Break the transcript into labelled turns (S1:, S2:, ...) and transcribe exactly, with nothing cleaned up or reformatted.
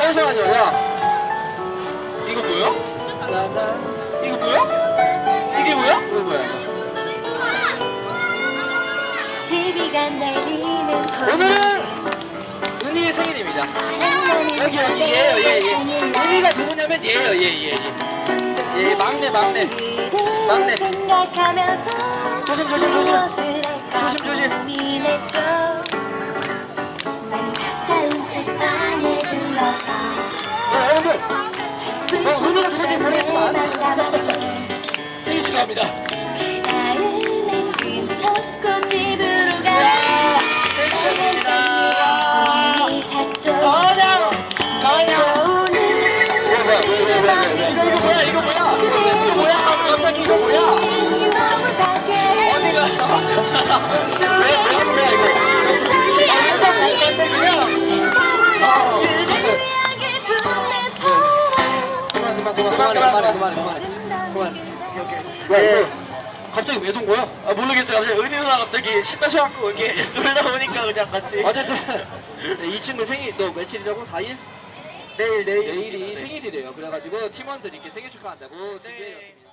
S1: 잠시만요. 야,
S2: 이거 뭐야?
S1: 나나
S2: 이거 뭐야? 이게 뭐야?
S1: 이거 뭐야? 오늘은 은희의 생일입니다. 여기 여기 얘예요, 얘 얘. 은희가 누구냐면 얘예요, 얘 얘. 얘 막내 막내 막내. 조심 조심 조심 조심 조심. 네, 여러분, 어, 은희가 누군지 모르겠지만 생일 축하합니다. 가은양! 가은양! 이거 이거 뭐야 이거 뭐야 이거 뭐야 갑자기 이거 뭐야 어디가 왜 이거 뭐야 이거 아 진짜 뭔데 그냥 그만 그만 그만 그만해 그만해 그만해 그만해 그만해 왜 갑자기 왜 돈 거야?
S2: 아 모르겠어요. 갑자기 은희 누나 갑자기 신나셔갖고 이렇게 놀러 오니까 그냥 같이.
S1: 어쨌든 이 친구 생일 너 며칠이라고? 사 일?
S2: 내일 내일
S1: 내일이 생일이래요. 그래가지고 팀원들이 이렇게 생일 축하한다고 준비해줬습니다.